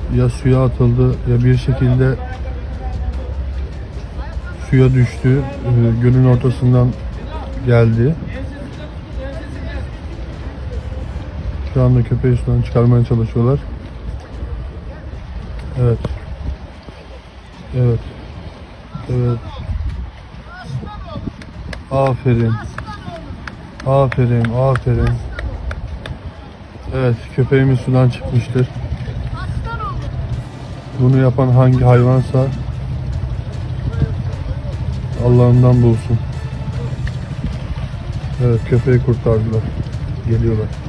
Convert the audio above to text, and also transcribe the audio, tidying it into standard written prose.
ya suya atıldı ya bir şekilde suya düştü. Gölün ortasından geldi. Şu anda köpeği sudan çıkarmaya çalışıyorlar. Evet. Evet. Evet. Aferin. Aferin. Aferin. Evet. Köpeğimiz sudan çıkmıştır. Bunu yapan hangi hayvansa Allah'ından bulsun. Evet. Köpeği kurtardılar. Geliyorlar.